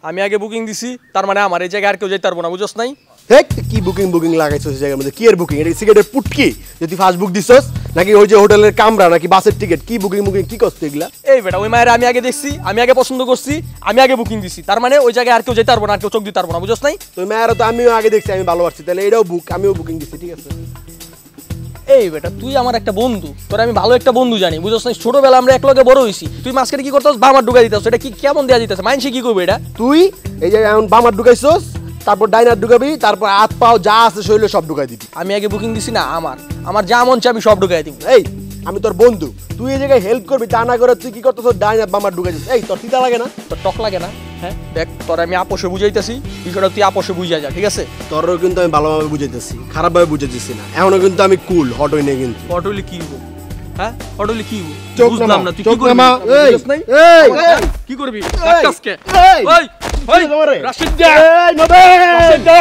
আমি আগে বুকিং দিছি, তার মানে আমার এই জায়গায় আর কেউ যেতে পারবো না, বুঝছ নাই? হেক কি বুকিং লাগাইছস এই জায়গার মধ্যে? কি এর বুকিং? এটা সিগারেটের পুটকি যদি ফাস্ট বুক দিছস নাকি ওই যে হোটেলের কামরা নাকি বাসের টিকিট? কি বুকিং কি করতে এগুলা? এই বেটা ওই মায়ের আমি আগে দেখছি, আমি আগে পছন্দ করছি, আমি আগে বুকিং দিছি, তার মানে ওই জায়গায় আর কেউ যেতে পারবো না, আর কেউ চোখ দিতে পারবো না, বুঝছ নাই? তো মায়ের তো আমিও আগে দেখছি, আমি ভালোবাসছি, তাহলে এটাও আমিও বুকিং দিছি, ঠিক আছে? এই বেটা তুই আমার একটা বন্ধু, তোর আমি ভালো একটা বন্ধু জানি, বুঝছ নাই? ছোটবেলা আমরা একলগে বড় হইছি, তুই মাঝখানে কি করতেছ? বামার ঢুকাই দিতেছ, এটা কি কেমন দেয়া দিতেছে? মাইনসে কি করবে এটা? তুই এই যে এখন বামার ঢুকাইছস, তারপর ডাইনার ঢুকাবি, তারপর হাত পাও যা আছে শরীরে সব ঢুকাই দিবি। আমি আগে বুকিং দিছি না, আমার যা মন চাই আমি সব ঢুকাই দিব। এই আমি তোর বন্ধু, তুই এই জায়গায় হেল্প করবি, তা না করে তুই কি করতেছ? ডাইনার বামার ঢুকাইছিস। এই তোর তিতা লাগে না? তোর টক লাগে না? হ্যাঁ দেখ, তোর আমি আপোষে বুঝাইতেছি, বিষয়টা তুই আপোষে বুঝা যা, ঠিক আছে? তোরও কিন্তু আমি ভালোভাবে বুঝাইতেছি, খারাপভাবে বুঝাইতেছি না। এখনো কিন্তু আমি কুল, হট হই না কিন্তু। হট হইলে কি হবো? হ্যাঁ হট হইলে কি হবো? চোখ বুঝলাম না, তুই কি করবি? কি করবি? ডাক্তাসকে ওই ওই রাশিদ দা, এই নবেল, রাশিদ দা।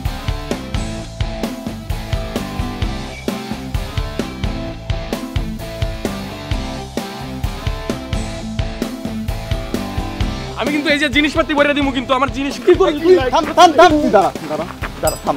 আমি কিন্তু এই যে জিনিসপাতি বইরা দিমু, কিন্তু আমার জিনিস কি করবি তুই? থাম তুই দাঁড়া থাম।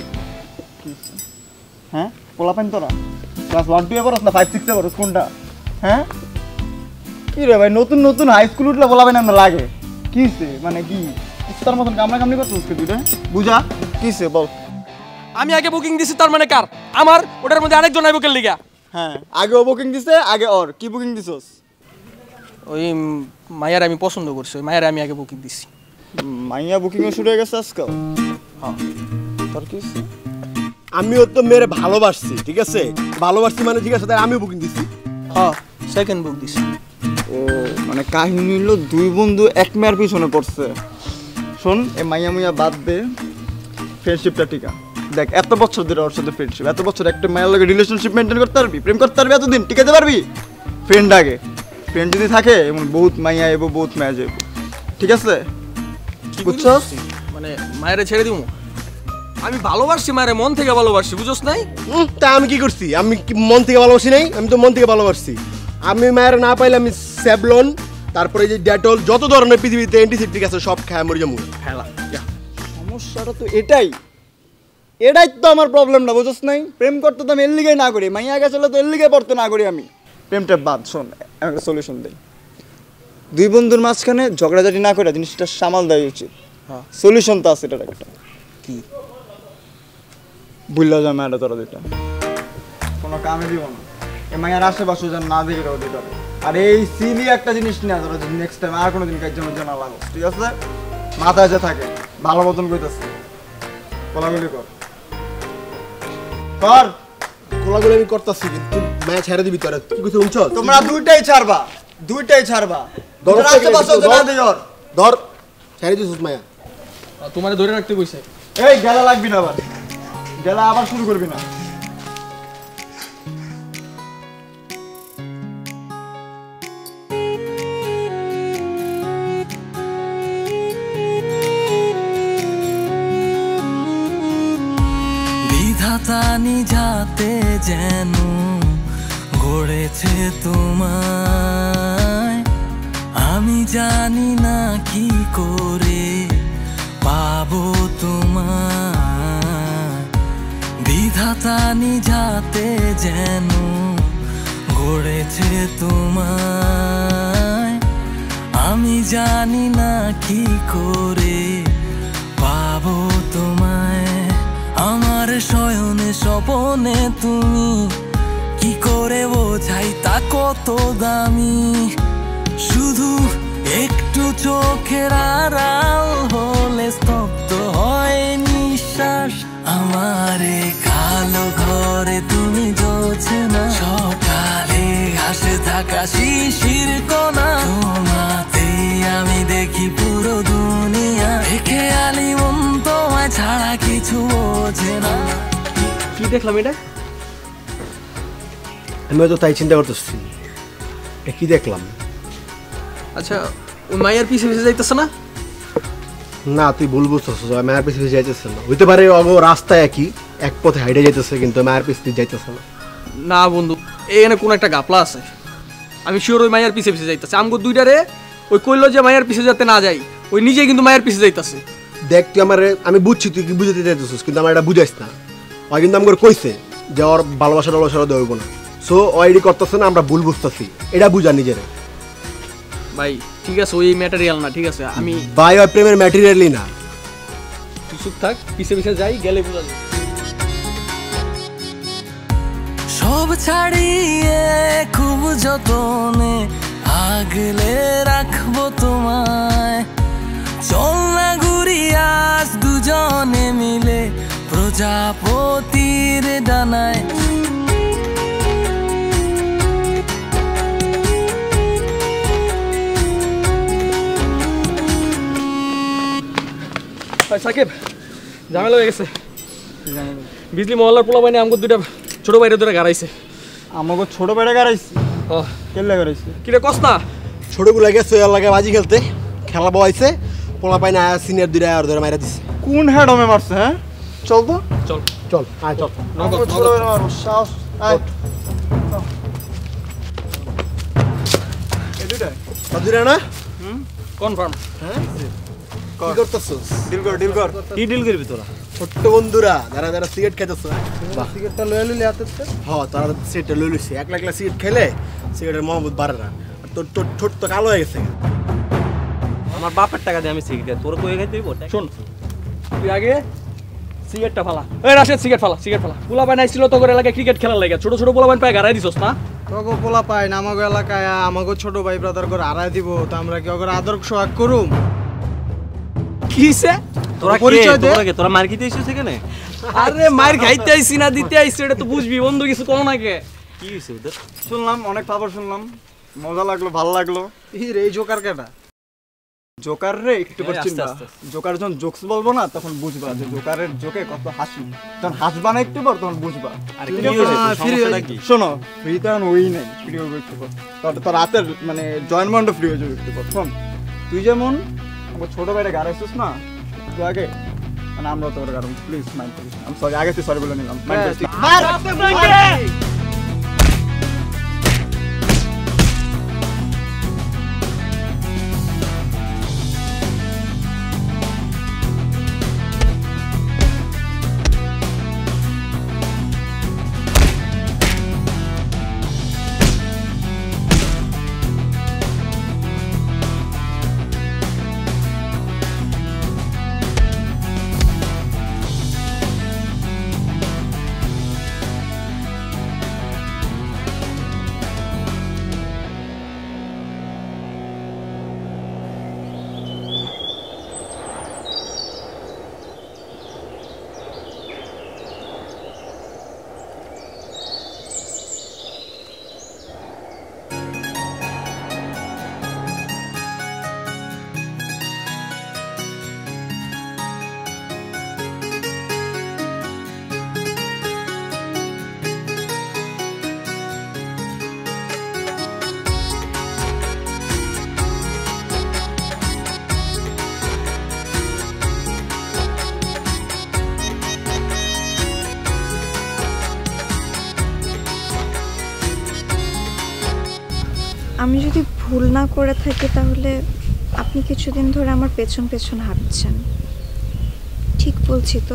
হ্যাঁ পোলাপাইন তোরা ক্লাস 1 2 এ পড়াস না 5 6 এ পড়াস কোনটা? হ্যাঁ কি রে ভাই, নতুন হাই স্কুল উঠলে পোলাপাইন না লাগে? কি হইছে মানে কি ইস্তার মতন কামড়ি করছিস কি দুইটা? বুঝা কি হইছে বল। আমি আগে বুকিং দিছি, তার মানে কার? আমার, ওটার মধ্যে আরেকজন আইবো কেন লিগা? হ্যাঁ আগে ও বুকিং দিছে, আগে ওর কি বুকিং দিছস? ওই মায়ার আমি পছন্দ করছি, ওই মায়ার আমি আগে বুকিং দিছি। মাইয়া বুকিং শুরু হয়ে গেছে আজকাল। হ্যাঁ তোর কি হইছে? আমিও তো মেরে ভালোবাসছি, ঠিক আছে? ভালোবাসছি মানে ঠিক আছে, তাই আমিও বুকিং দিছি। হ্যাঁ সেকেন্ড বুক দিছি। ও মানে কাহিনী হলো দুই বন্ধু এক মেয়ের পিছনে পড়ছে। শোন এ মাইয়া বাদ দে, ফ্রেন্ডশিপটা টিকা। দেখ এত বছর ধরে ওর সাথে ফ্রেন্ডশিপ, এত বছর একটা মায়ের লগে রিলেশনশিপ মেনটেন করতে পারবি, প্রেম করতে পারবি, এতদিন টিকাতে পারবি? ফ্রেন্ড আগে, ফ্রেন্ড যদি থাকে এমন বহুত মাইয়া এবো, বহুত মায়া যাবো, ঠিক আছে? বুঝছস? মানে মায়েরে ছেড়ে দিমু? আমি ভালোবাসছি মায়েরে, মন থেকে ভালোবাসছি, বুঝছস নাই? তা আমি কি করছি? আমি কি মন থেকে ভালোবাসি নাই? আমি তো মন থেকে ভালোবাসছি। আমি মায়ের না পাইলে আমি স্যাভলন, তারপরে যে ডেটল, যত ধরনের পৃথিবীতে অ্যান্টিসেপটিক আছে সব খায় মরে যাবো। হেলা সমস্যাটা তো এটাই তো আমার প্রবলেম না, বুঝছস নাই? প্রেম করতে তো আমি এর লিগেই না করি, মাইয়া গেছে তো এর লিগে পড়তে না করি আমি। প্রেমটা বাদ, শোন একটা সলিউশন দেই। দুই বন্ধুর মাঝখানে ঝগড়াঝাটি না করে জিনিসটা সামাল দেওয়া উচিত। হ্যাঁ সলিউশন তো আছে, এটার একটা কি ভুললেও যায় মায়েরা তোরা দুইটা কোনো কামে দিব না, এ মায়ের আশেপাশে যেন না দেখে ওদের করে। আর এই সিলি একটা জিনিস না, তোরা যদি নেক্সট টাইম আর কোনো দিন কাজ জন্য জানা লাগো, ঠিক আছে? মাথায় যে থাকে ভালো মতন কইতাছে, কোলাগুলি কর কোলাগুলো আমি করতেছি, কিন্তু মায়া ছেড়ে দিবি তোরা। কি কইছ শুনছ? তোমরা দুইটাই ছাড়বা ধর আশেপাশে না দিও। ধর ছেড়ে দিছিস মায়া। তোমারে ধরে রাখতে কইছে। এই গেলা লাগবি না, আবার গেলা আবার শুরু করবি না। বিধাতানি যাতে যেন গড়েছে তোমায়, আমি জানি না কি করে পাবো তোমায়। বিধাতানি যাতে যেন গড়েছে তোমায়, আমি জানি না কি করে পাবো তোমায়। আমার শয়নে স্বপনে তুমি কি করে বোঝাই তা কত দামি, শুধু একটু চোখের আড়াল হলে স্তব্ধ হয় নিঃশ্বাস। আমারে কালো ঘরে তুমি জ্বলছে না, সকালে ঘাসে থাকা শিশির কণা, তোমাতে আমি দেখি পুরো দুনিয়া, খেয়ালি মন তোমায় ছাড়া কিছু বোঝে না। কি দেখলাম এটা? আমি তো তাই চিন্তা করতেছি, এটা কি দেখলাম? আচ্ছা ওই মায়ের পিছে পিছে যাইতেছে না? না তুই ভুল বুঝতেছ, মায়ের পিছে পিছে যাইতেছে না। হইতে পারে অগো রাস্তা একই, এক পথে হাইটে যাইতেছে, কিন্তু মায়ের পিছে যাইতেছে না। না বন্ধু, এখানে কোন একটা গাপলা আছে। আমি শিওর ওই মায়ের পিছে পিছে যাইতেছে। আমগো দুইটারে ওই কইলো যে মায়ের পিছে যাতে না যাই, ওই নিজে কিন্তু মায়ের পিছে যাইতাছে। দেখ তুই আমার, আমি বুঝছি তুই কি বুঝাতে চাইতেছিস, কিন্তু আমার এটা বুঝাইস না। ওই কিন্তু আমাকে কইছে যে ওর ভালোবাসা দেওয়া হইব না, সো ওইডি করতেছে না, আমরা ভুল বুঝতেছি, এটা বুঝা নিজের। ভাই ঠিক আছে, ওই ম্যাটেরিয়াল না, ঠিক আছে আমি ভাই ওই প্রেমের ম্যাটেরিয়ালই না। তুই চুপ থাক, পিছে পিছে যাই, গেলে বুঝা যাবে। সব ছাড়িয়ে খুব যতনে আগলে রাখবো তোমায়, চল না ঘুরি আজ দুজনে মিলে প্রজাপতির ডানায়। ভাই সাকিব, ঝামেলা হয়ে গেছে। বিজলি মহল্লার পোলা বাইনে আমাকে দুইটা ছোট বাইরে ধরে গাড়াইছে। আমাকে ছোট বেড়ে গাড়াইছি? হ্যাঁ। কেলে গাড়াইছি? কিরে কস না? ছোটগুলা গেছে ওর লাগে বাজি খেলতে, খেলা বয়াইছে, পোলা পাই না সিনিয়র দুইটা আর ধরে মাইরা দিছে। কোন হেডমে মারছে? হ্যাঁ চল তো, চল চল আয় চল। আমাকে ছোট বেড়ে মারো, সাহস। আয় এই দুইটা বাজুরা না? কনফার্ম। হ্যাঁ কি করতেছস? ডিল কর, ডিল কর। কি ডিল করবি তোরা? ছোট্ট বন্ধুরা যারা যারা সিগারেট খাইতেছ, সিগারেটটা লয়ে লইলে হাতে হ্যাঁ তারা সিগারেটটা লই লইছে। একলা একলা সিগারেট খেলে সিগারেটের মহব্বত বাড়ে না। আর তোর তোর ঠোঁট তো কালো হয়ে গেছে। আমার বাপের টাকা দিয়ে আমি সিগারেট, তোর কই খাইতে হইব? শোন, তুই আগে সিগারেটটা ফালা। এই রাশেদ, সিগারেট ফালা, সিগারেট ফালা। পোলা বাইন আইছিল তো করে লাগে ক্রিকেট খেলার লাগে, ছোট ছোট পোলা বাইন পায় গাড়াই দিছস না? তোকে পোলা পাই না আমাকে এলাকায়, আমাকে ছোট ভাই ব্রাদার করে হারাই দিব, তো আমরা কি ওকে আদর সোহাগ করুম? কিসে? তোরা পরিচয় দে। তোরা মার খেতে এসেছিস এখানে? আরে মার খাইতে আইছি না দিতে আইছি, এটা তো বুঝবি বন্ধু, কিছু কম না কে? কি হইছে ওদের? শুনলাম, অনেক খবর শুনলাম, মজা লাগলো, ভালো লাগলো। এই জোকার কেটা? জোকার রে একটু এই করে আস্তে চিন্তা। আস্তে। জোকার যখন জোকস বলবো না তখন বুঝবা যে জোকারের জোকে কত হাসি। তখন হাসবা না একটু পর, তখন বুঝবা। আরে কি হইছে? তোর সমস্যাটা কি? শোনো, ফ্রি তো এখন ওই নেই, ফ্রি হবে একটু পর। তোর রাতের মানে জয়েন্ট মাউন্টও ফ্রি হয়ে যাবে একটু পর। শোন, তুই যেমন আমার ছোট ভাইটা গাড়াইছিস না তুই আগে, মানে আমরা তোর গাড়ি, প্লিজ মাইন্ড করিস। আমি সরি, আগে তুই সরি বলে নিলাম, মাইন্ড করিস। আমি যদি ভুল না করে থাকি তাহলে আপনি কিছুদিন ধরে আমার পেছন পেছন হাঁটছেন, ঠিক বলছি তো?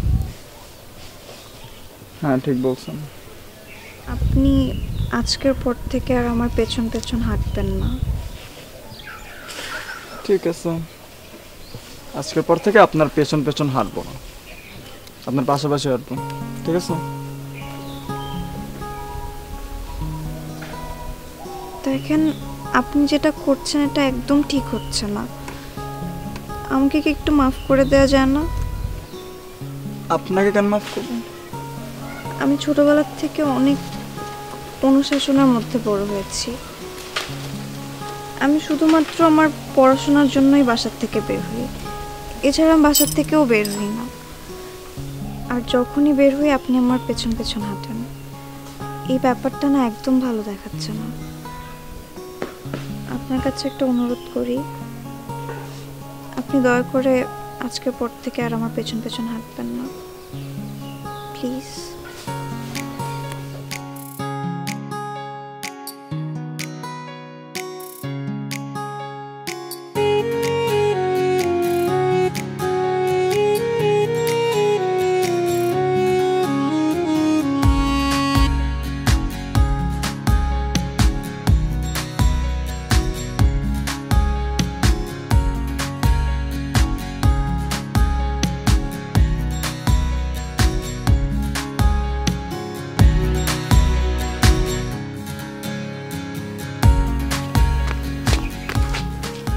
হ্যাঁ ঠিক বলছেন। আপনি আজকের পর থেকে আর আমার পেছন পেছন হাঁটবেন না। ঠিক আছে, আজকের পর থেকে আপনার পেছন পেছন হাঁটবো না, আপনার পাশাপাশি হাঁটবো, ঠিক আছে? দেখেন, আপনি যেটা করছেন এটা একদম ঠিক হচ্ছে না। আমাকে কি একটু মাফ করে দেওয়া যায় না? আপনাকে কেন মাফ করবেন? আমি ছোটবেলা থেকে অনেক অনুশাসনের মধ্যে বড় হয়েছি। আমি শুধুমাত্র আমার পড়াশোনার জন্যই বাসার থেকে বের হই, এছাড়া আমি বাসার থেকেও বের হই না। আর যখনই বের হই আপনি আমার পেছন পেছন হাঁটেন। এই ব্যাপারটা না একদম ভালো দেখাচ্ছে না। আপনার কাছে একটা অনুরোধ করি, আপনি দয়া করে আজকের পর থেকে আর আমার পেছন পেছন হাঁটবেন না, প্লিজ।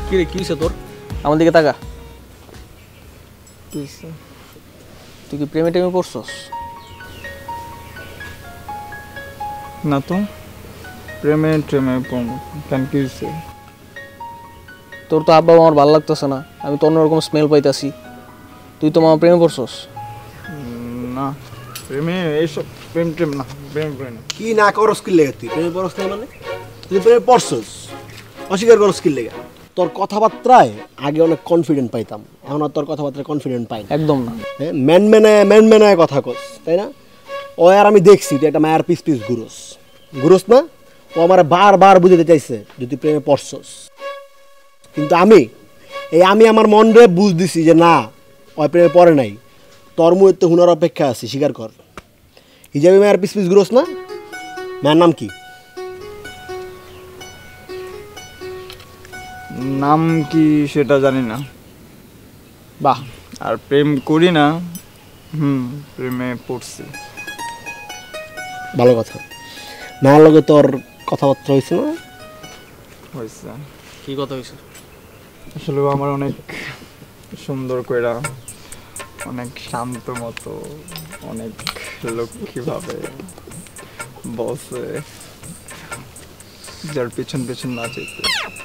কি রে কি হয়েছে তোর? আমার দিকে তাকা। তুই কি প্রেমে টেমে পড়ছস? না তো, প্রেমে ট্রেমে কেন কি হয়েছে? তোর তো আব্বা আমার ভালো লাগতেছে না, আমি তো অন্যরকম স্মেল পাইতাছি। তুই তো আমার প্রেমে পড়ছস? না, প্রেমে এইসব প্রেম ট্রেম না, প্রেম প্রেম না। কি না করো স্কিল লেগে তুই প্রেমে পড়স না মানে? তুই প্রেমে পড়ছস, অস্বীকার করো স্কিল লেগে। তোর কথাবার্তায় আগে অনেক কনফিডেন্ট পাইতাম, এখন আর তোর কথাবার্তায় কনফিডেন্ট পাই না। একদম না। হ্যাঁ, ম্যান কথা কস, তাই না? ও আর আমি দেখছি তুই একটা মায়ের পিস পিস ঘুরোস না? ও আমার বারবার বুঝাতে চাইছে যে তুই প্রেমে পড়ছস, কিন্তু আমি আমার মন রে বুঝ দিছি যে না, ও প্রেমে পড়ে নাই। তোর মুহূর্তে তো হুনার অপেক্ষা আছে, স্বীকার কর। হিজাবি মায়ের পিস পিস ঘুরোস না? মায়ের নাম কি? নাম কি সেটা জানি না। বাহ, আর প্রেম করি না। প্রেমে পড়ছি। ভালো কথা। মায়ের লগে তোর কথাবার্তা হয়েছে না? হয়েছে। কি কথা হয়েছে? আসলে ও আমার অনেক সুন্দর কইরা, অনেক শান্ত মতো, অনেক লক্ষ্মীভাবে বসে, যার পেছন পেছন না যেতে।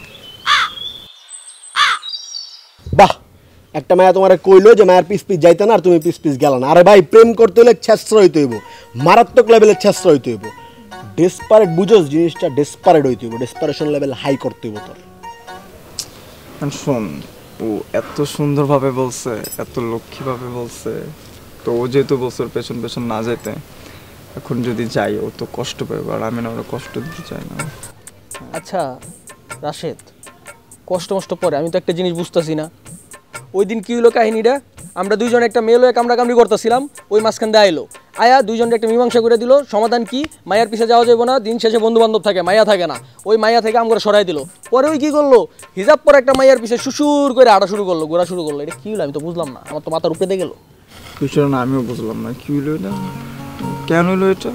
বাহ, একটা মায়া তোমার কইলো যে মায়ের পিস পিস যাইতে না, আর তুমি পিস পিস গেল না। আরে ভাই, প্রেম করতে হলে ছেঁচড়া হইতে হইব, মারাত্মক লেভেলের ছেঁচড়া হইতে হইব। ডেসপারেট বুঝোস জিনিসটা, ডেসপারেট হইতে হইব, ডেসপারেশন লেভেল হাই করতে হইব তোর। শোন, ও এত সুন্দরভাবে বলছে, এত লক্ষ্মীভাবে বলছে, তো ও যেহেতু বলছে ওর পেছন পেছন না যেতে, এখন যদি যাই ও তো কষ্ট পাবে, আর আমি না ওরা কষ্ট দিতে চাই না। আচ্ছা রাশেদ, কষ্ট পরে আমি তো একটা জিনিস বুঝতেছি না। ওই দিন কি হলো কাহিনীটা? আমরা দুইজন একটা মেয়ে লয়ে কামড়াকামড়ি করতেছিলাম, ওই মাঝখান দিয়ে আইলো, আয়া দুইজনটা একটা মীমাংসা করে দিল। সমাধান কি? মায়ার পিছে যাওয়া যাবে না, দিন শেষে বন্ধু বান্ধব থাকে, মায়া থাকে না। ওই মায়া থেকে আমরা সরাই দিল। পরে ওই কি করলো, হিজাব পরে একটা মায়ার পিছে সুসুর করে আড়া শুরু করলো, ঘোরা শুরু করলো। এটা কি হলো আমি তো বুঝলাম না, আমার তো মাথার উপরে দিয়ে গেল। বিষয় না, আমিও বুঝলাম না কি হইলো এটা, কেন হইলো এটা,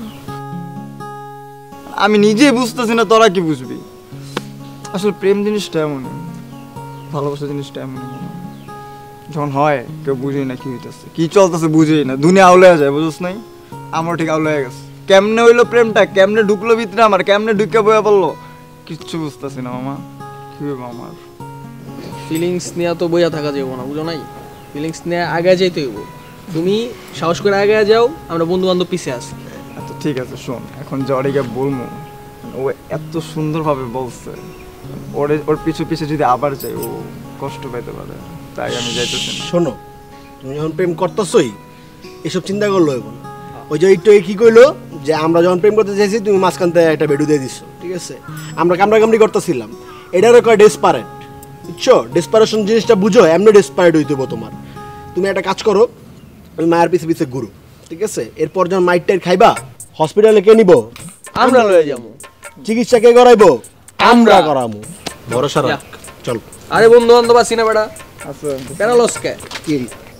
আমি নিজেই বুঝতেছি না, তোরা কি বুঝবি? আসলে প্রেম জিনিসটা এমনই, ভালোবাসা জিনিসটা এমনই, যখন হয় কেউ বুঝেই না কি হইতেছে, কি চলতেছে বুঝেই না, দুনিয়া আউলে যায়, বুঝছ নাই? আমার ঠিক আউলে হয়ে গেছে। কেমনে হইলো প্রেমটা, কেমনে ঢুকলো ভিতরে আমার, কেমনে ঢুকে বয়ে পড়লো, কিচ্ছু বুঝতেছি না মামা। কি হইব আমার? ফিলিংস নিয়ে তো বইয়া থাকা যাবো না, বুঝো নাই? ফিলিংস নিয়ে আগে যাইতে হইব। তুমি সাহস করে আগে যাও, আমরা বন্ধু বান্ধব পিছিয়ে আসি। আচ্ছা ঠিক আছে, শোন, এখন জরিকে বলবো, ও এত সুন্দরভাবে বলছে, ওর পিছু পিছু যদি আবার যাই ও কষ্ট পেতে পারে, তাই আমি যাইতেছি না। শোনো, তুমি যখন প্রেম করতেছই এসব চিন্তা করলো হইব না। ওই যে একটু কি কইলো যে আমরা যখন প্রেম করতে চাইছি তুমি মাঝখান থেকে একটা বেডু দিয়ে দিছো, ঠিক আছে? আমরা কামড়াকামড়ি করতেছিলাম, এটারও কয় ডেসপারেট, বুঝছো? ডেসপারেশন জিনিসটা বুঝো, এমনি ডেসপারেট হইতে হইব তোমার। তুমি একটা কাজ করো, তুমি মায়ের পিছে পিছে ঘুরো, ঠিক আছে? এরপর যখন মাইটটার খাইবা, হসপিটালে কে নিব? আমরা লয়ে যাবো। চিকিৎসা কে করাইবো? আমরা করামু। ভরসা রাখ, চল। আরে বন্ধু বান্ধব আছি না বেটা, আচ্ছা প্যারালস কে? কি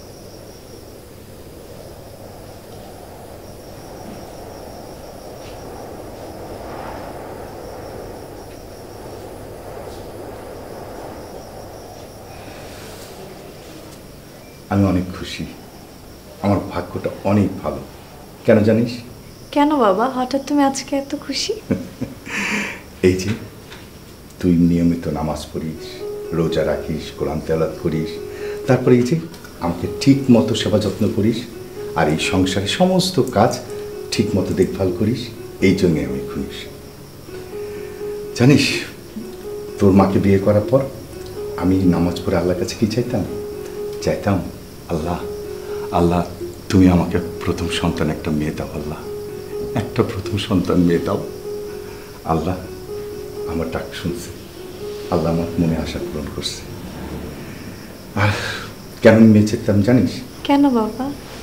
আমি অনেক খুশি, আমার ভাগ্যটা অনেক ভালো। কেন জানিস? কেন বাবা, হঠাৎ তুমি আজকে এত খুশি? এই যে তুই নিয়মিত নামাজ পড়িস, রোজা রাখিস, কোরআন তেলাওয়াত করিস, তারপরে এই যে আমাকে ঠিক মতো সেবা যত্ন করিস, আর এই সংসারের সমস্ত কাজ ঠিক মতো দেখভাল করিস, এই জন্যে আমি খুশি। জানিস, তোর মাকে বিয়ে করার পর আমি নামাজ পড়ে আল্লাহর কাছে কি চাইতাম, আল্লাহ আল্লাহ তুমি আমাকে প্রথম সন্তান একটা মেয়ে দাও, আল্লাহ একটা প্রথম সন্তান মেয়ে দাও। আল্লাহ আমার ডাক শুনছে, আল্লাহ আমার মনে আশা পূরণ করছে। আর কেন মেয়ে চেতাম জানিস? কেন বাবা?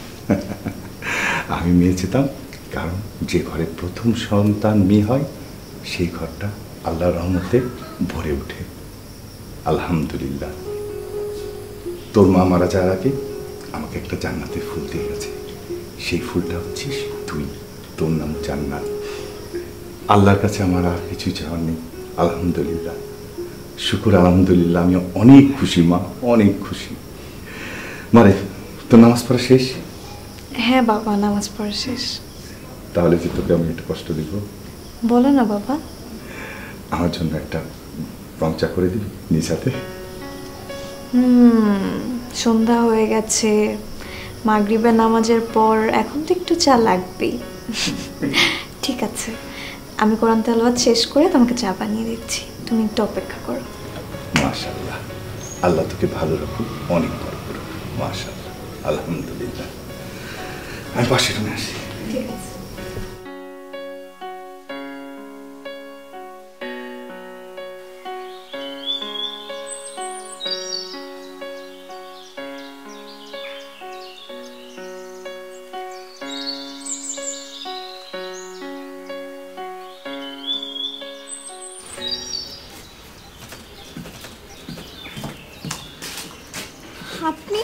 আমি মেয়ে চেতাম কারণ যে ঘরে প্রথম সন্তান মেয়ে হয় সেই ঘরটা আল্লাহর রহমতে ভরে ওঠে। আলহামদুলিল্লাহ, তোর মা মারা যাওয়ার আগে আমাকে একটা জান্নাতের ফুল দিয়ে গেছে, সেই ফুলটা হচ্ছিস তুই, তোর নাম জান্নাত। আল্লাহর কাছে আমার আর কিছুই চাওয়ার নেই। আলহামদুলিল্লাহ, শুকুর আলহামদুলিল্লাহ, আমি অনেক খুশি মা, অনেক খুশি। মারে তোর নামাজ পড়া শেষ? হ্যাঁ বাবা, নামাজ পড়া শেষ। তাহলে যে তোকে আমি একটু কষ্ট দিব? বলো না বাবা। আমার জন্য একটা রং চা করে দিবি নিজ হাতে? সন্ধ্যা হয়ে গেছে, মাগরিবের নামাজের পর এখন তো একটু চা লাগবেই। ঠিক আছে, আমি কোরআন তেলাওয়াত শেষ করে তোমাকে চা বানিয়ে দিচ্ছি, তুমি একটু অপেক্ষা করো। মাশাআল্লাহ, আল্লাহ তোকে ভালো রাখুক, অনেক বড় করুক। মাশাআল্লাহ, আলহামদুলিল্লাহ। আমি পাশে রুমে আসি। ঠিক আছে। আপনি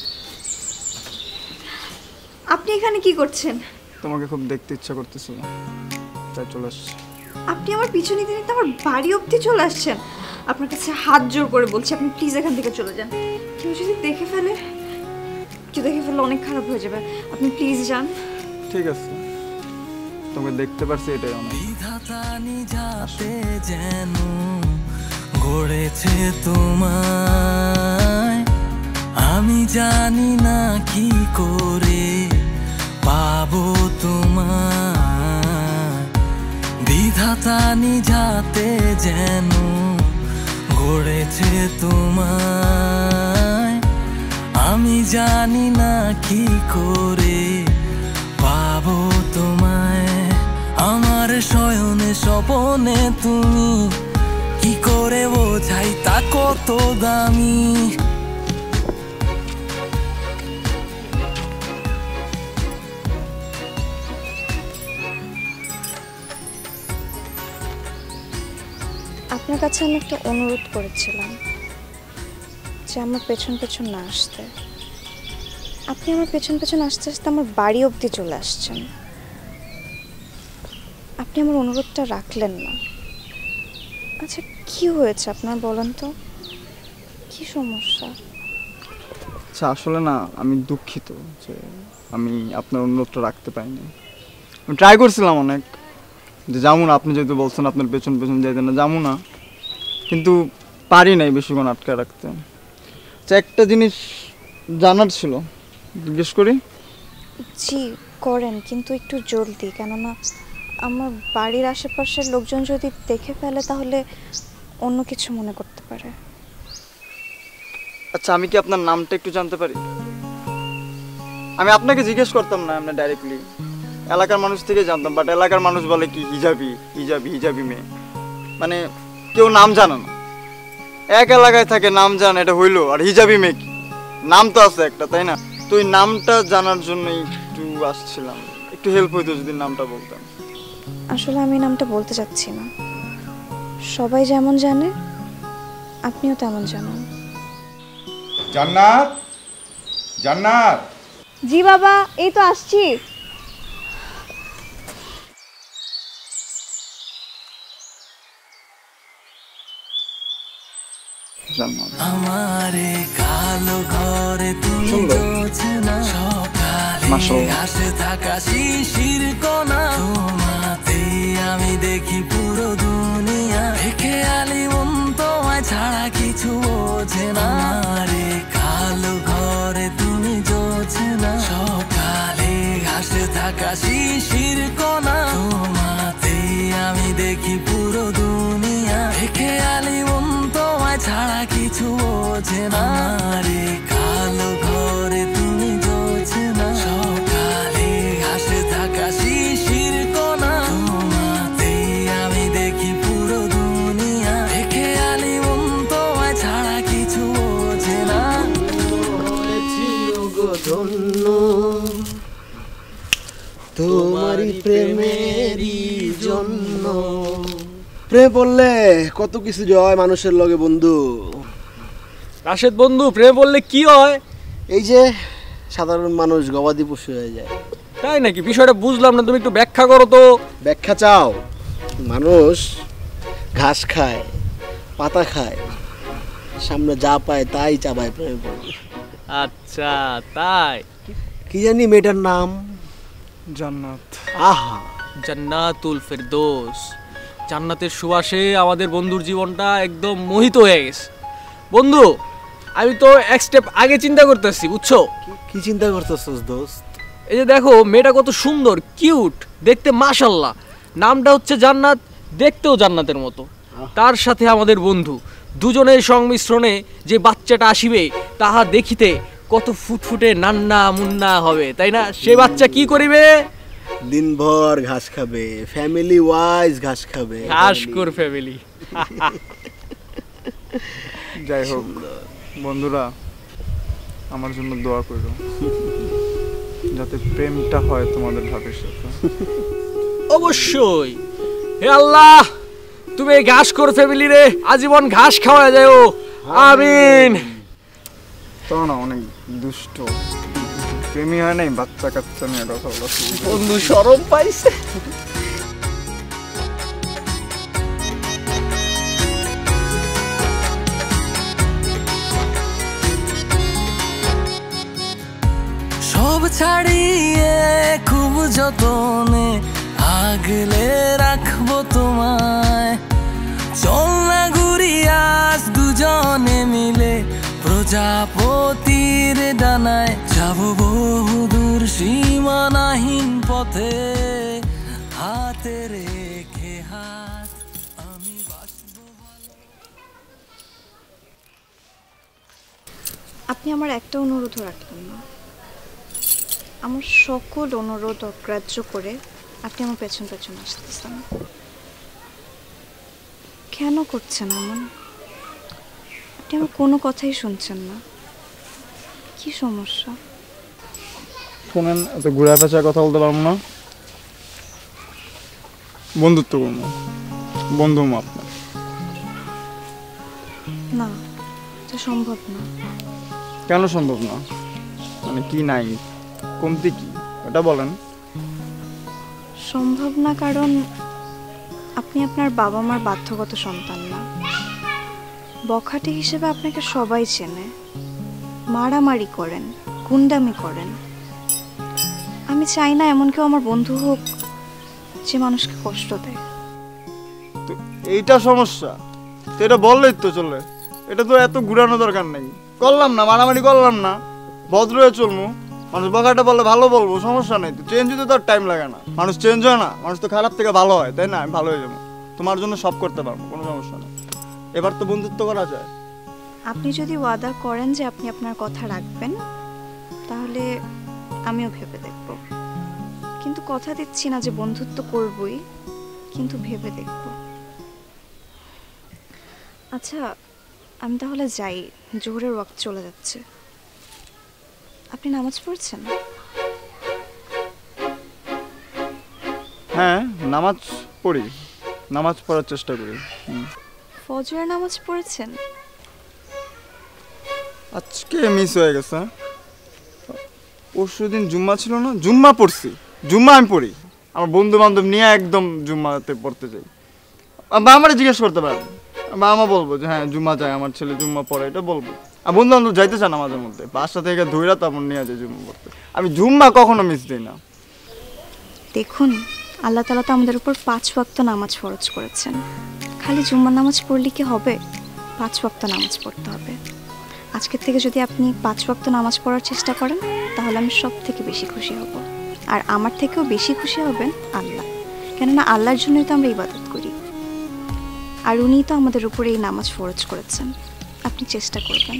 আপনি এখানে কি করছেন? তোমাকে খুব দেখতে ইচ্ছা করতেছিল, তাই চলে আসছি। আপনি আমার পিছনে দিনে আমার বাড়ি অবধি চলে আসছেন। আপনার কাছে হাত জোর করে বলছি, আপনি প্লিজ এখান থেকে চলে যান। কেউ যদি দেখে ফেলে, অনেক খারাপ হয়ে যাবে। আপনি প্লিজ যান। ঠিক আছে, তোমাকে দেখতে পারছি, এটাই অনেক। বিধাতা নিজাতে যেন গড়েছে তোমায়, আমি জানি না কি করে পাবো তোমায়। বিধাতা নিজাতে যেন গড়েছে তোমায়, আমি জানি না কি করে পাবো তোমায়। আমার শয়নে স্বপনে তুমি, কি করে বোঝাই তা কত দামি। আপনার কাছে আমি একটা অনুরোধ করেছিলাম যে আমার পেছন পেছন না আসতে। আপনি আমার পেছন পেছন আসতে আসতে আমার বাড়ি অবধি চলে আসছেন। আপনি আমার অনুরোধটা রাখলেন না। আচ্ছা, কি হয়েছে আপনার বলেন তো, কি সমস্যা? আচ্ছা, আসলে না আমি দুঃখিত যে আমি আপনার অনুরোধটা রাখতে পারিনি। আমি ট্রাই করছিলাম অনেক যে যাবো না, আপনি যেহেতু বলছেন আপনার পেছন পেছন যাইতে না, যাবো না, কিন্তু পারি নাই বেশিক্ষণ আটকে রাখতে। আচ্ছা, একটা জিনিস জানার ছিল, জিজ্ঞেস করি? জি করেন, কিন্তু একটু জলদি, কেননা আমার বাড়ির আশেপাশের লোকজন যদি দেখে ফেলে তাহলে অন্য কিছু মনে করতে পারে। আচ্ছা, আমি কি আপনার নামটা একটু জানতে পারি? আমি আপনাকে জিজ্ঞেস করতাম না, আমরা ডাইরেক্টলি এলাকার মানুষ থেকে জানতাম, বাট এলাকার মানুষ বলে কি হিজাবি হিজাবি হিজাবি মেয়ে, মানে কেউ নাম জানে না। এক এলাকায় থাকে নাম জানে, এটা হইলো, আর হিজাবি মেয়ে কি নাম তো আছে একটা, তাই না? তো ওই নামটা জানার জন্য একটু আসছিলাম, একটু হেল্প হইতো যদি নামটা বলতাম। আসলে আমি নামটা বলতে চাচ্ছি না, সবাই যেমন জানে আপনিও তেমন জানেন। জান্নাত, জান্নাত। জি বাবা, এই তো আসছি। আমারে কালো ঘরে তুমি জোছনা, সকালে ঘাসে থাকা শিশির কণা, তোমাতে আমি দেখি পুরো দুনিয়া, খেয়ালি মন তোমায় ছাড়া কিছু বোঝে না। আমারে কালো ঘরে তুমি জোছনা, সকালে ঘাসে থাকা শিশির কণা, তোমাতে আমি দেখি পুরো দুনিয়া, খেয়ালি মন তোমায় ছাড়া কিছু বোঝে না। রে কালো ঘরে তুমি জোছনা, সকালে ঘাসে থাকা শিশির কণা, তোমাতে আমি দেখি পুরো দুনিয়া, খেয়ালি মন তোমায় ছাড়া কিছু বোঝে না। ধন্য তোমারই প্রেমেরই জন্য। প্রেম বললে কত কিছু জয় মানুষের লগে বন্ধু। রাশেদ বন্ধু, প্রেম বললে কি হয়? এই যে সাধারণ মানুষ গবাদি পশু হয়ে যায়। তাই নাকি? বিষয়টা বুঝলাম না, তুমি একটু ব্যাখ্যা করো তো। ব্যাখ্যা চাও? মানুষ ঘাস খায়, পাতা খায়, সামনে যা পায় তাই চাবায় প্রেমে পড়ে। আচ্ছা তাই? কি জানি মেয়েটার নাম? জান্নাত। আহা, জান্নাতুল ফেরদৌস। জান্নাতের সুবাসে আমাদের বন্ধুর জীবনটা একদম মোহিত হয়ে গেছে। বন্ধু, আমি তো এক স্টেপ আগে চিন্তা করতেছি, বুঝছো? কি চিন্তা করতেছস দোস্ত? এই যে দেখো মেয়েটা কত সুন্দর, কিউট দেখতে, মাশাল্লাহ। নামটা হচ্ছে জান্নাত, দেখতেও জান্নাতের মতো। তার সাথে আমাদের বন্ধু, দুজনের সংমিশ্রণে যে বাচ্চাটা আসিবে তাহা দেখিতে কত ফুটফুটে নান্না মুন্না হবে, তাই না? সে বাচ্চা কি করিবে? দিনভর ঘাস খাবে, ফ্যামিলি ওয়াইজ ঘাস খাবে। ঘাসকর ফ্যামিলি। যাই হোক বন্ধুরা, আমার জন্য দোয়া করো যাতে প্রেমটা হয় তোমাদের ভাবের সাথে। অবশ্যই। হে আল্লাহ, তুমি এই ঘাসকর ফ্যামিলি রে আজীবন ঘাস খাওয়া যাও, আমিন। তো না অনেক দুষ্ট, প্রেমী হয় নাই, বাচ্চা কাচ্চা নিয়ে কথা বলা। বন্ধু শরম পাইছে। সব ছাড়িয়ে খুব যতনে আগলে রাখবো তোমায়। চল না ঘুরিয়াস দুজনে মিলে প্রজাপতির ডানায়, যাব বহুদূর সীমানাহীন পথে, হাতে রেখে হাত আমি বাসবো। আপনি আমার একটা অনুরোধও রাখলেন না। আমার সকল অনুরোধ অগ্রাহ্য করে আপনি আমার পেছন পেছন আসতেছেন। কেন করছেন এমন? আপনি আমার কোনো কথাই শুনছেন না। কি সমস্যা? শোনেন, এত ঘুরা পেঁচা কথা বলতে পারবো না, বন্ধুত্ব করবো, বন্ধু আপনার। না, এটা সম্ভব না। কেন সম্ভব না? মানে কি নাই, কমতি কি ওটা বলেন। সম্ভব না কারণ আপনি আপনার বাবা মার বাধ্যগত সন্তান না। বখাটে হিসেবে আপনাকে সবাই চেনে, মারামারি করেন, গুন্ডামি করেন। আমি চাই না এমন কেউ আমার বন্ধু হোক যে মানুষকে কষ্ট দেয়। তো এইটা সমস্যা, তো এটা বললেই তো চলে। এটা তো এত ঘুরানো দরকার নেই। করলাম না, মারামারি করলাম না, ভদ্র হয়ে চলবো। মানুষ বকাটা বললে ভালো বলবো, সমস্যা নেই তো। চেঞ্জ হতে তো আর টাইম লাগে না। মানুষ চেঞ্জ হয় না, মানুষ তো খারাপ থেকে ভালো হয়, তাই না? আমি ভালো হয়ে যাবো, তোমার জন্য সব করতে পারবো, কোনো সমস্যা নেই। এবার তো বন্ধুত্ব করা যায়। আপনি যদি ওয়াদা করেন যে আপনি আপনার কথা রাখবেন, তাহলে আমিও ভেবে দেখব। কিন্তু কথা দিচ্ছি না যে বন্ধুত্ব করবই, কিন্তু ভেবে দেখব। আচ্ছা, আমি তাহলে যাই, জোহরের ওয়াক্ত চলে যাচ্ছে। আপনি নামাজ পড়ছেন? হ্যাঁ, নামাজ পড়ি, নামাজ পড়ার চেষ্টা করি। ফজরের নামাজ পড়েছেন? আজকে মিস হয়ে গেছে। পরশু দিন জুম্মা ছিল না, জুম্মা পড়ছি। জুম্মা আমি পড়ি, আমার বন্ধু বান্ধব নিয়ে একদম জুম্মাতে পড়তে যাই। বা আমারে জিজ্ঞেস করতে পারেন, বা আমা বলবো যে হ্যাঁ জুম্মা যায়, আমার ছেলে জুম্মা পড়ে, এটা বলবো। আর বন্ধু বান্ধব যাইতে চান মাঝে মধ্যে, বাসা থেকে ধইরা তারপর নিয়ে যায় জুম্মা পড়তে। আমি জুম্মা কখনো মিস দিই না। দেখুন, আল্লাহ তাআলা তো আমাদের উপর 5 ওয়াক্ত নামাজ ফরজ করেছেন। খালি জুম্মার নামাজ পড়লে কি হবে? 5 ওয়াক্ত নামাজ পড়তে হবে। আজকের থেকে যদি আপনি 5 ওয়াক্ত নামাজ পড়ার চেষ্টা করেন, তাহলে আমি সব থেকে বেশি খুশি হব। আর আমার থেকেও বেশি খুশি হবেন আল্লাহ, কেননা আল্লাহর জন্যই তো আমরা ইবাদত করি। আর উনিই তো আমাদের উপরে এই নামাজ ফরজ করেছেন। আপনি চেষ্টা করবেন।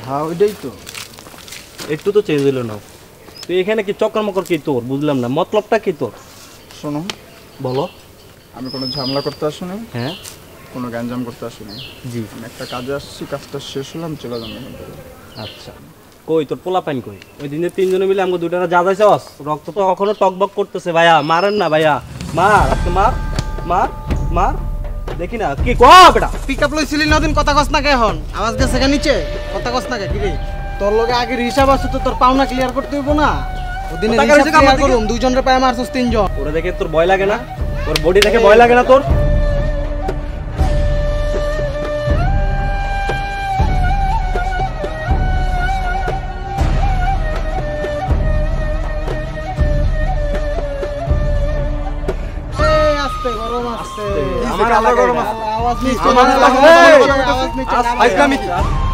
হ্যাঁ ওইটাই তো। একটু তো চেঞ্জ হলো না। তুই এখানে কি চক্কর মকর কি তোর বুঝলাম না, মতলবটা কি তোর? শোনো, বলো। আমি কোনো ঝামেলা করতে আসিনি, হ্যাঁ কোনো গ্যাঞ্জাম করতে আসিনি। জি। আমি একটা কাজে আসছি, কাজটা শেষ হলাম, চলে যাবো এখান থেকে। আচ্ছা, কই তোর পোলা পাইন কই? ওই দিনে তিনজনে মিলে আমাকে দুইটা যা যাইছে রক্ত তো এখনো টকবক করতেছে। ভাইয়া মারেন না ভাইয়া, মার আজকে মার মার মার, দেখি না কি কো বেটা। পিক আপ লইছিলি না দিন, কথা কস না কে হন? আওয়াজ গেছে কে নিচে? কথা কস না কে কি রে? তোর লগে আগের হিসাব আছে তো, তোর পাওনা ক্লিয়ার করতে হইব না? ওদিনে টাকা হিসাব হইছে কামার ক্লিয়ার দিকে। করুম, দুইজনের পায়ে মারছস তিনজন। ওরা দেখে তোর ভয় লাগে না? তোর বডি দেখে ভয় লাগে না তোর? এই আস্তে গরম আস্তে। আমার আলাদা গরম আছে। আওয়াজ নিচে, আমার আওয়াজ এলাকায়- নিচে, আওয়াজ নিচে, আস- নামাই। আইসলামি কি?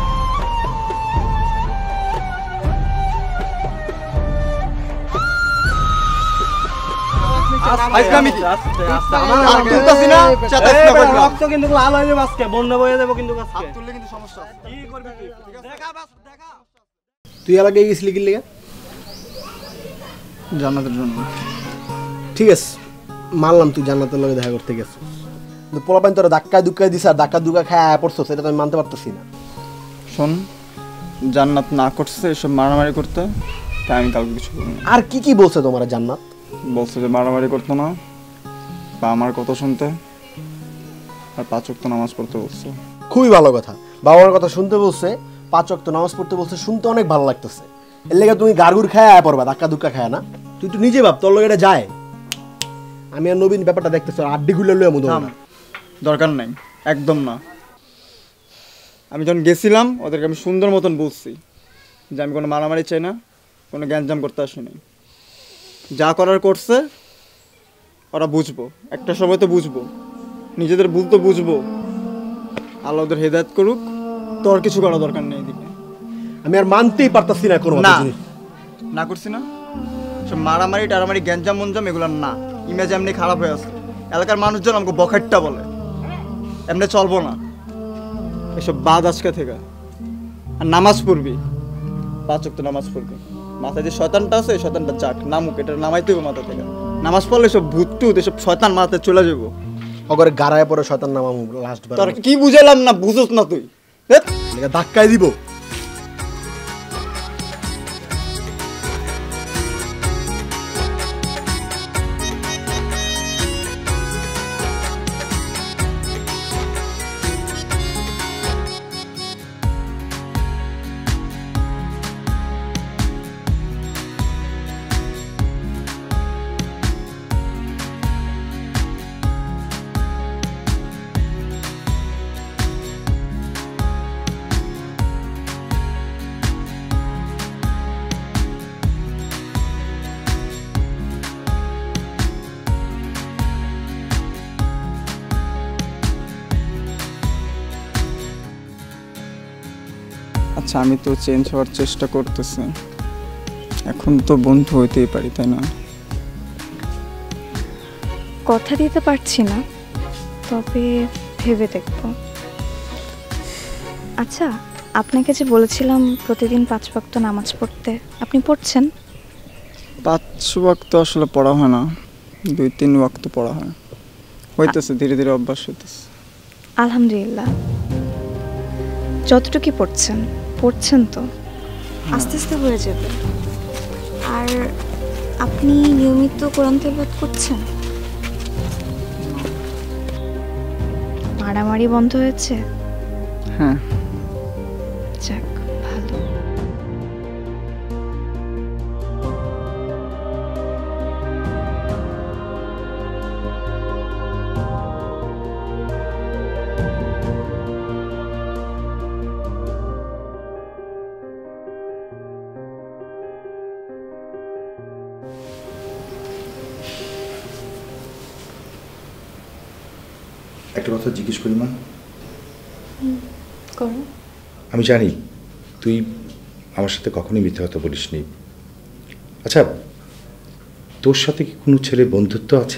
আইসলামি কি? আস্তে, আস্তে, আমার আর এলাকায়- তুলতাছি না, চেতাইস না কইলাম। রক্ত কিন্তু লাল হয়ে যাবে আজকে, বন্যা বয়ে যাবো কিন্তু আজকে। তুললে কিন্তু সমস্যা আছে। কি করবি তুই? দেখা বাস, দেখা। তুই এলাকায় গেছিলি কি লেগে? জান্নাতের জন্য। ঠিক আছে, মানলাম তুই জান্নাতের লগে দেখা করতে গেছিস, কিন্তু পোলাপাইন তোরা ধাক্কা দুক্কা দিস আর ধাক্কা দুক্কা খায় পড়ছো, সেটা তো আমি মানতে পারতেছি না। শোন, জান্নাত না করছে এসব মারামারি করতে, তাই আমি কাউকে কিছু বলিনি। আর কি কি বলছে তোমার জান্নাত? বলছে যে মারামারি করতো না, বা আমার কথা শুনতে, আর 5 ওয়াক্ত নামাজ পড়তে বলছে। খুবই ভালো কথা, বাবার কথা শুনতে বলছে, 5 ওয়াক্ত নামাজ পড়তে বলছে, শুনতে অনেক ভালো লাগতেছে। এর লেগে তুমি গারগুর খায় পড়বা, ধাক্কা দুক্কা খায় না। তুই তো নিজে ভাব তোর লগে এটা যায়। আমি আর নবীন ব্যাপারটা দেখতেছি, আড্ডি খুলে লয়ে মুদ থাম, দরকার নাই, একদম না। আমি যখন গেছিলাম ওদেরকে আমি সুন্দর মতন বলছি যে আমি কোনো মারামারি চাই না, কোনো গ্যাঞ্জাম করতে আসিনি। যা করার করছে ওরা বুঝবো, একটা সময় তো বুঝবো, নিজেদের ভুল তো বুঝবো। আল্লাহ ওদের হেদায়েত করুক, তোর কিছু করা দরকার নেই এদিকে। আমি আর মানতেই পারতাছি না কোনো না জিনিস। না করছি না, সব মারামারি টারামারি গ্যাঞ্জাম মঞ্জাম এগুলো না। ইমেজ এমনি খারাপ হয়ে আছে, এলাকার মানুষজন আমাকে বখাট্টা বলে, এমনি চলবো না। এসব বাদ আজকে থেকে। আর নামাজ পড়বি, 5 ওয়াক্ত নামাজ পড়বি। মাথায় যে শয়তানটা আছে, শয়তানটা চাক নামুক, এটা নামাইতে হবে মাথা থেকে। নামাজ পড়লে সব ভূত টুত এসব শয়তান মাথায় চলে যাবো। অগরে গাড়ায় পরে শয়তান নামাম লাস্ট বার, তোর কি বুঝালাম না, বুঝোস না তুই। ধ্যাৎ। লেগে ধাক্কায় দিব। আচ্ছা, আমি তো চেঞ্জ হওয়ার চেষ্টা করতেছি, এখন তো বন্ধু হইতেই পারি, তাই না? কথা দিতে পারছি না, তবে ভেবে দেখব। আচ্ছা, আপনাকে যে বলেছিলাম প্রতিদিন 5 ওয়াক্ত নামাজ পড়তে, আপনি পড়ছেন? 5 ওয়াক্ত আসলে পড়া হয় না, 2-3 ওয়াক্ত পড়া হয়। হইতেছে, ধীরে ধীরে অভ্যাস হইতেছে। আলহামদুলিল্লাহ। যতটুকু পড়ছেন তো, আস্তে আস্তে হয়ে যাবে। আর আপনি নিয়মিত কোরআন তেলাওয়াত করছেন? মারামারি বন্ধ হয়েছে? হ্যাঁ। যাক, ভালো। একটা কথা জিজ্ঞেস করি মা। করুন। আমি জানি তুই আমার সাথে কখনোই মিথ্যা কথা বলিসনি। আচ্ছা, তোর সাথে কি কোনো ছেলে বন্ধুত্ব আছে,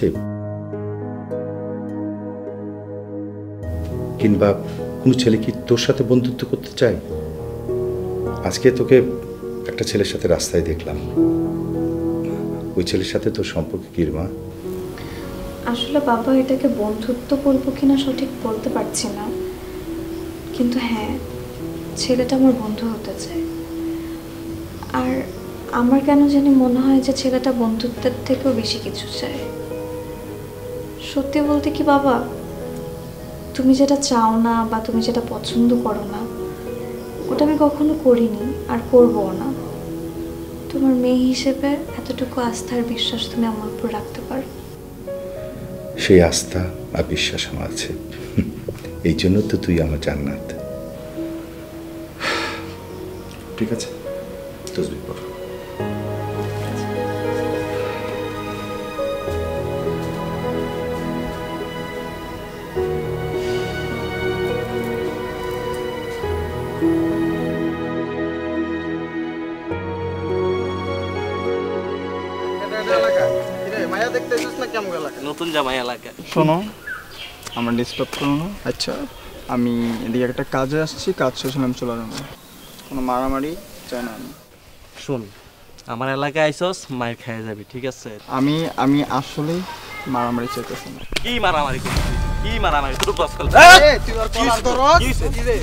কিংবা কোনো ছেলে কি তোর সাথে বন্ধুত্ব করতে চায়? আজকে তোকে একটা ছেলের সাথে রাস্তায় দেখলাম, ওই ছেলের সাথে তোর সম্পর্ক কি রে মা? আসলে বাবা এটাকে বন্ধুত্ব বলবো কিনা সঠিক বলতে পারছি না, কিন্তু হ্যাঁ ছেলেটা আমার বন্ধু হতে চায়। আর আমার কেন জানি মনে হয় যে ছেলেটা বন্ধুত্বের থেকেও বেশি কিছু চায়। সত্যি বলতে কি বাবা, তুমি যেটা চাও না বা তুমি যেটা পছন্দ করো না ওটা আমি কখনো করিনি আর করবও না। তোমার মেয়ে হিসেবে এতটুকু আস্থার বিশ্বাস তুমি আমার উপর রাখতে পারো। সেই আস্থা আর বিশ্বাস আমার আছে, এই জন্য তো তুই আমার জান্নাত। ঠিক আছে, তসবিহ পড়। মায়া দেখতে এসেছিস না কেমন এলাকা? নতুন জামাই এলাকা। শোনো, আমার ডিস্টার্ব করো না। আচ্ছা, আমি এদিকে একটা কাজে আসছি, কাজ শেষ হলে আমি চলে যাবো। কোনো মারামারি চাই না আমি। শোন, আমার এলাকায় আইসস, মায়ের খেয়ে যাবি, ঠিক আছে? আমি আসলেই মারামারি চাইতেছি না। কি মারামারি করছিস? কি মারামারি? তুই বস কর। তুই আর কলার ধরস কি রে?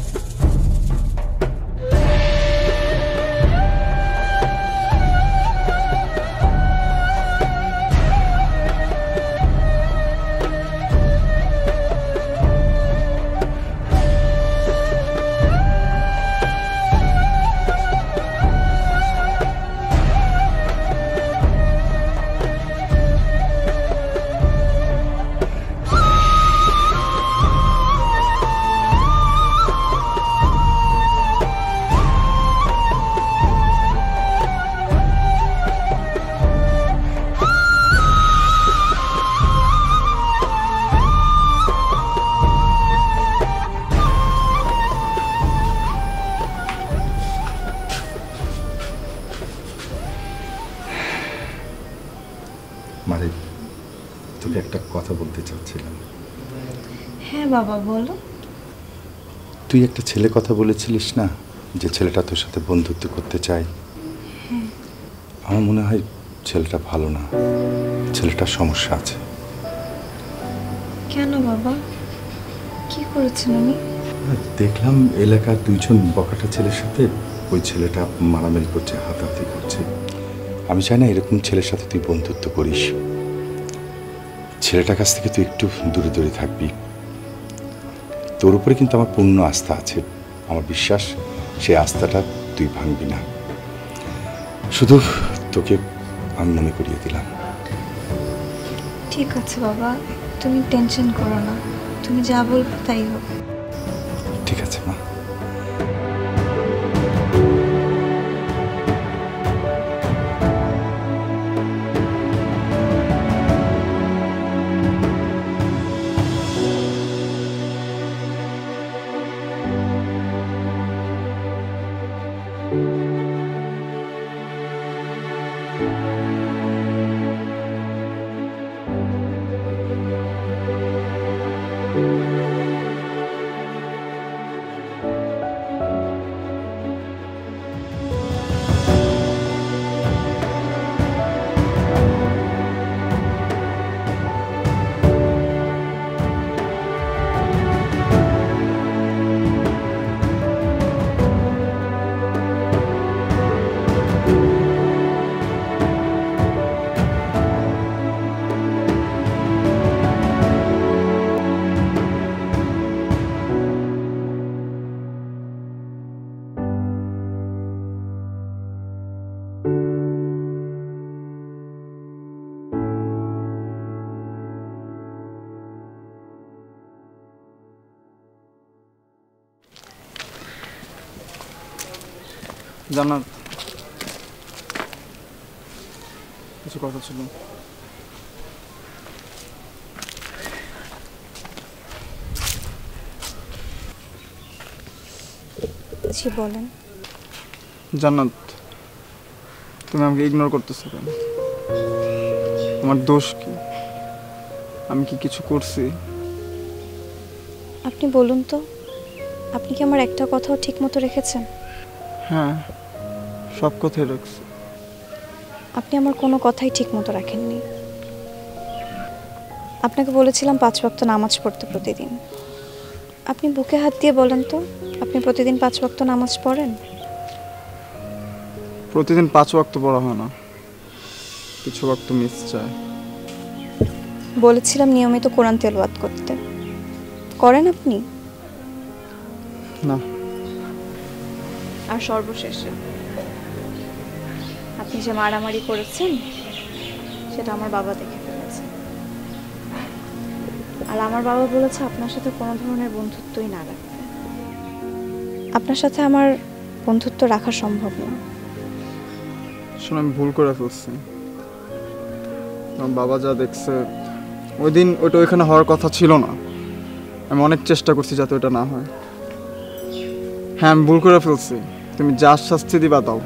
মানে তোকে একটা কথা বলতে চাচ্ছিলাম। হ্যাঁ বাবা বলো। তুই একটা ছেলে কথা বলেছিলিস না, যে ছেলেটা তোর সাথে বন্ধুত্ব করতে চায়। আমার মনে হয় ছেলেটা ভালো না, ছেলেটার সমস্যা আছে। কেন বাবা, কি করেছেন উনি? দেখলাম এলাকার দুইজন বকাটা ছেলের সাথে ওই ছেলেটা মারামারি করছে, হাতাহাতি করছে। আমি চাই না এরকম ছেলের সাথে তুই বন্ধুত্ব করিস। ছেলেটার কাছ থেকে তুই একটু দূরে দূরে থাকবি। তোর উপরে কিন্তু আমার পূর্ণ আস্থা আছে, আমার বিশ্বাস সেই আস্থাটা তুই ভাঙবি না। শুধু তোকে আমি মনে করিয়ে দিলাম। ঠিক আছে বাবা, তুমি টেনশন করো না, তুমি যা বলবে তাই হবে। ঠিক আছে মা। জান্নাত, কিছু কথা ছিল। জি বলেন। জান্নাত, তুমি আমাকে ইগনোর করতেছো কেন? আমার দোষ কি? আমি কি কিছু করছি? আপনি বলুন তো, আপনি কি আমার একটা কথাও ঠিক মতো রেখেছেন? হ্যাঁ, সব কথাই রাখছি। আপনি আমার কোনো কথাই ঠিক মতো রাখেননি। আপনাকে বলেছিলাম 5 ওয়াক্ত নামাজ পড়তে প্রতিদিন। আপনি বুকে হাত দিয়ে বলেন তো, আপনি প্রতিদিন 5 ওয়াক্ত নামাজ পড়েন? প্রতিদিন 5 ওয়াক্ত পড়া হয় না, কিছু ওয়াক্ত মিস যায়। বলেছিলাম নিয়মিত কোরআন তেলাওয়াত করতে, করেন আপনি? না। আর সর্বশেষে আপনি যে মারামারি করেছেন সেটা আমার বাবা দেখে ফেলেছে। আর আমার বাবা বলেছে আপনার সাথে কোনো ধরনের বন্ধুত্বই না রাখতে। আপনার সাথে আমার বন্ধুত্ব রাখা সম্ভব না। শোনো, আমি ভুল করে ফেলছি। আমার বাবা যা দেখছে, ওই দিন ওইটা ওইখানে হওয়ার কথা ছিল না। আমি অনেক চেষ্টা করছি যাতে ওটা না হয়। হ্যাঁ, আমি ভুল করে ফেলছি। তুমি যা শাস্তি দিবা দাও।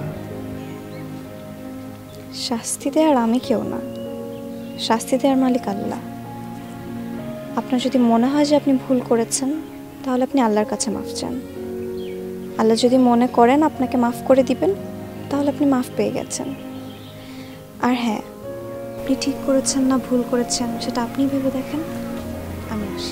শাস্তি দেওয়ার আমি কেউ না, শাস্তি দেওয়ার মালিক আল্লাহ। আপনার যদি মনে হয় যে আপনি ভুল করেছেন, তাহলে আপনি আল্লাহর কাছে মাফ চান। আল্লাহ যদি মনে করেন আপনাকে মাফ করে দিবেন, তাহলে আপনি মাফ পেয়ে গেছেন। আর হ্যাঁ, আপনি ঠিক করেছেন না ভুল করেছেন সেটা আপনি ভেবে দেখেন। আমি আসি।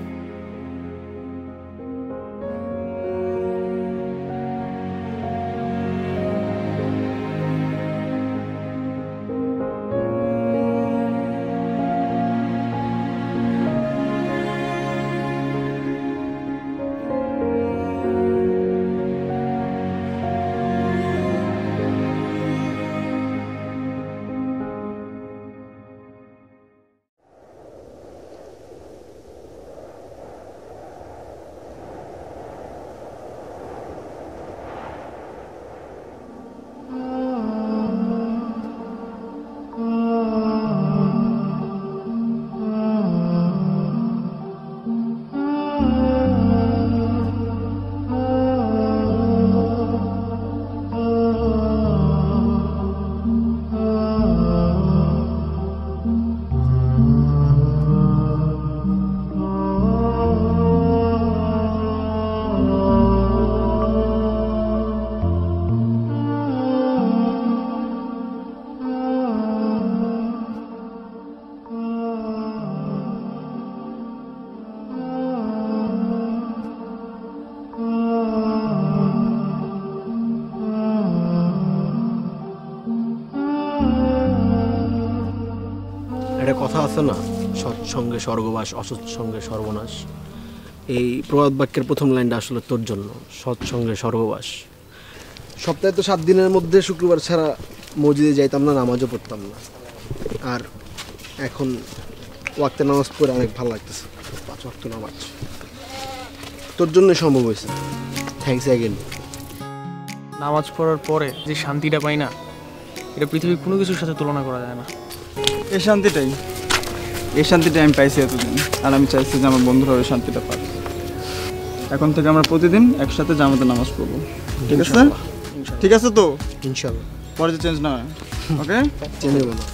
একটা কথা আছে না, সৎসঙ্গে স্বর্গবাস, অসৎসঙ্গে সর্বনাশ। এই প্রবাদ বাক্যের প্রথম লাইনটা আসলে তোর জন্য, সৎসঙ্গে স্বর্গবাস। সপ্তাহে তো 7 দিনের মধ্যে শুক্রবার ছাড়া মসজিদে যাইতাম না, নামাজও পড়তাম না। আর এখন ওয়াক্তে নামাজ পড়ে অনেক ভালো লাগতেছে। 5 ওয়াক্ত নামাজ তোর জন্য সম্ভব হয়েছে। Thanks again. নামাজ পড়ার পরে যে শান্তিটা পাই না, এটা পৃথিবীর কোনো কিছুর সাথে তুলনা করা যায় না। এই শান্তিটাই আমি পাইছি এতদিন। আর আমি চাইছি যে আমার বন্ধুরা ওই শান্তিটা পাক। এখন থেকে আমরা প্রতিদিন একসাথে জামাতে নামাজ পড়বো, ঠিক আছে? ঠিক আছে তো? ইনশাআল্লাহ। পরে যে চেঞ্জ না হয়, ওকে? চেঞ্জ হবে না।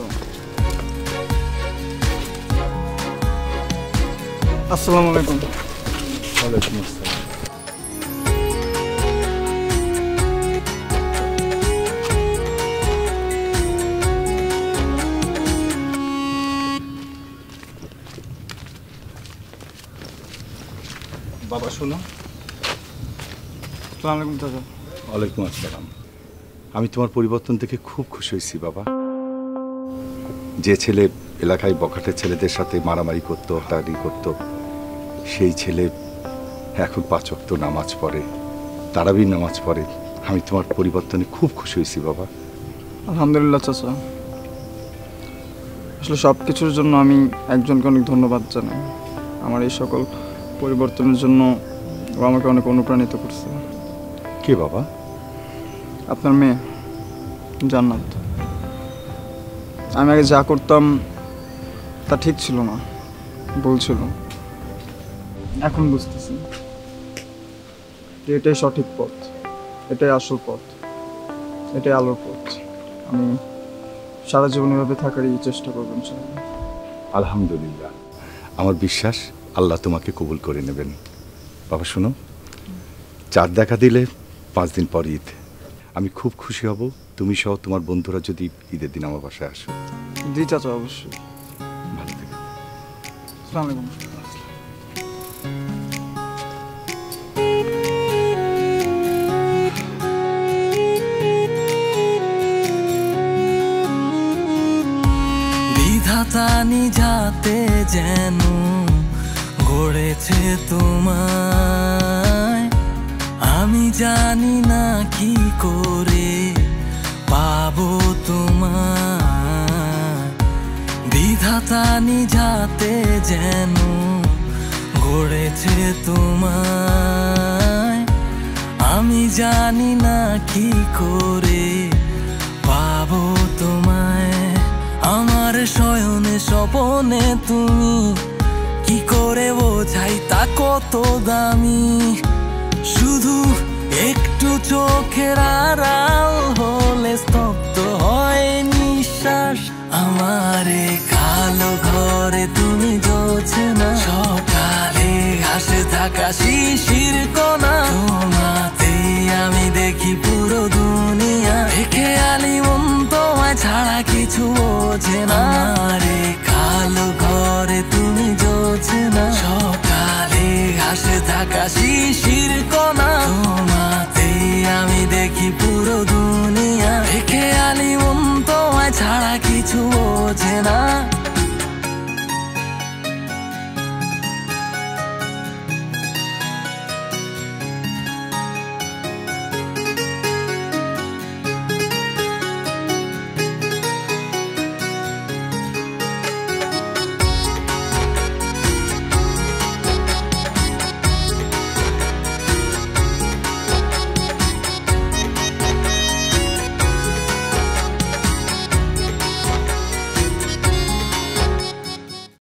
আসসালামু আলাইকুম। ওয়ালাইকুম আসসালাম। বাবা শোনো। আসসালামু আলাইকুম চাচা। ওয়ালাইকুম আসসালাম। আমি তোমার পরিবর্তন থেকে খুব খুশি হয়েছি বাবা। যে ছেলে এলাকায় বখাটের ছেলেদের সাথে মারামারি করতো, হটারি করতো, সেই ছেলে এখন 5 ওয়াক্ত নামাজ পড়ে, তারাবির নামাজ পড়ে। আমি তোমার পরিবর্তনে খুব খুশি হয়েছি বাবা। আলহামদুলিল্লাহ চাচা। আসলে সব কিছুর জন্য আমি একজনকে অনেক ধন্যবাদ জানাই। আমার এই সকল পরিবর্তনের জন্য ও আমাকে অনেক অনুপ্রাণিত করছে। কে বাবা? আপনার মেয়ে জান্নাত। আমি আগে যা করতাম তা ঠিক ছিল না, ভুল ছিল। এখন বুঝতেছি যে এটাই সঠিক পথ, এটাই আসল পথ, এটাই আলোর পথ। আমি সারা জীবন এভাবে থাকারই চেষ্টা করবেন। আলহামদুলিল্লাহ, আমার বিশ্বাস আল্লাহ তোমাকে কবুল করে নেবেন। বাবা শোনো, চাঁদ দেখা দিলে 5 দিন পর ঈদ। আমি খুব খুশি হব তুমি সহ তোমার বন্ধুরা যদি ঈদের দিন আমার বাসায় আসো। জি চাচা, অবশ্যই। ভালো থেকো। আসসালামু আলাইকুম। বিধাতা নিজাতে যেন গড়েছে তোমায়, আমি জানি না কি করে পাবো তোমায়। বিধাতা নিজাতে যেন গড়েছে তোমায়, আমি জানি না কি করে পাবো তোমায়। আমার শয়নে স্বপনে তুমি কি করে বোঝাই তা কত দামি, শুধু একটু চোখের আড়াল হলে স্তব্ধ হয় নিঃশ্বাস। আমারে কালো ঘরে তুমি জ্বলছে না, সকালে ঘাসে থাকা শিশির কোনা, তোমাতে আমি দেখি পুরো দুনিয়া। খেয়ালি মন তোমায় ছাড়া কিছু বোঝে না। আমারে কালো ঘরে তুমি জ্বলছে না, সকালে ঘাসে থাকা শিশির কোনা, তোমাতে আমি দেখি পুরো দুনিয়া। খেয়ালি মন তোমায় ছাড়া কিছু বোঝে না।